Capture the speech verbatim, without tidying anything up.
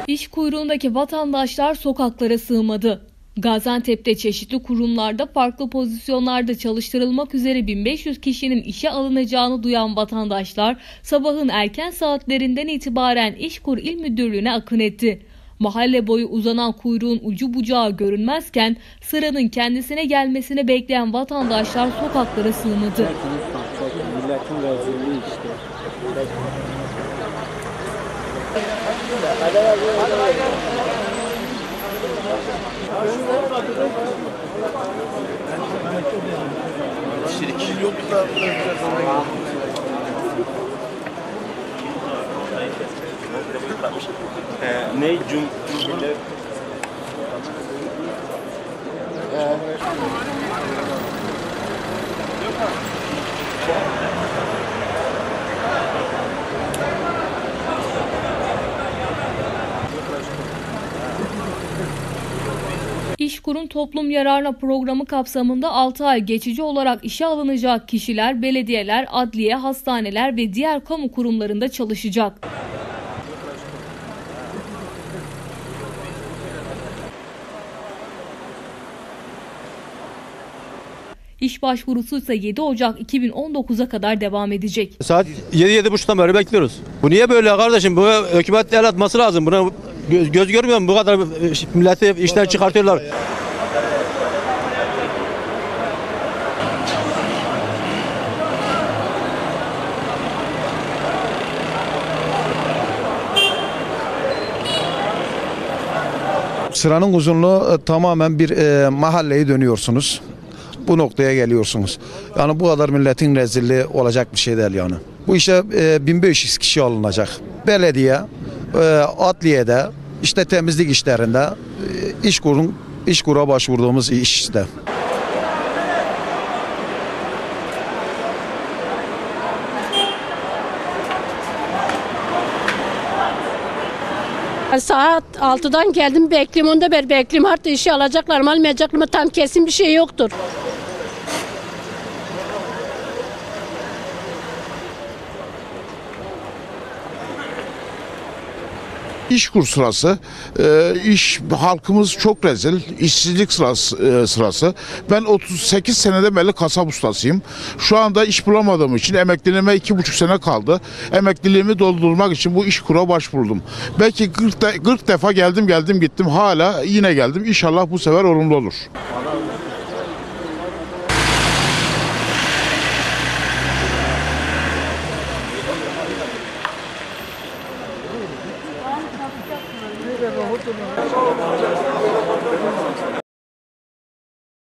İş kuyruğundaki vatandaşlar sokaklara sığmadı. Gaziantep'te çeşitli kurumlarda farklı pozisyonlarda çalıştırılmak üzere bin beş yüz kişinin işe alınacağını duyan vatandaşlar sabahın erken saatlerinden itibaren İşkur İl Müdürlüğü'ne akın etti. Mahalle boyu uzanan kuyruğun ucu bucağı görünmezken sıranın kendisine gelmesini bekleyen vatandaşlar sokaklara sığmadı. Milletin rezilliği işte. Şirkin yok da ee, ne cum cumhuriyet İşkur'un toplum yararına programı kapsamında altı ay geçici olarak işe alınacak kişiler, belediyeler, adliye, hastaneler ve diğer kamu kurumlarında çalışacak. İş başvurusu ise yedi Ocak iki bin on dokuza kadar devam edecek. Saat yedi yedi buçuktan beri bekliyoruz. Bu niye böyle kardeşim? Bu hükümet el atması lazım. Buna göz, göz görmüyor mu? Bu kadar milleti işten çıkartıyorlar. Sıranın uzunluğu tamamen bir e, mahalleye dönüyorsunuz. Bu noktaya geliyorsunuz. Yani bu kadar milletin rezilliği olacak bir şey değil yani. Bu işe e, bin beş yüz kişi alınacak. Belediye, e, adliyede, işte temizlik işlerinde, e, İşkur'un İşkur'a başvurduğumuz işte. Saat altıdan geldim, bekliyorum, onda beri bekliyorum. Artık işe alacaklar mı almayacaklar mı tam kesin bir şey yoktur. İşkur sırası, e, iş halkımız çok rezil, işsizlik sırası, e, sırası. Ben otuz sekiz senede beri kasap ustasıyım. Şu anda iş bulamadığım için emekliliğime iki buçuk sene kaldı. Emekliliğimi doldurmak için bu İşkur'a başvurdum. Belki kırk, de, kırk defa geldim geldim gittim, hala yine geldim. İnşallah bu sefer olumlu olur. Thank you.